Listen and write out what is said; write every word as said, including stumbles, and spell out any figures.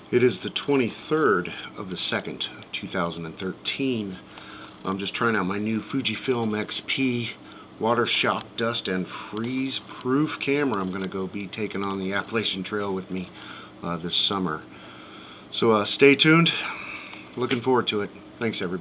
It is the twenty-third of the second, two thousand thirteen. I'm just trying out my new Fujifilm X P water shock, dust, and freeze proof camera. I'm going to go be taking on the Appalachian Trail with me uh, this summer. So uh, stay tuned. Looking forward to it. Thanks, everybody.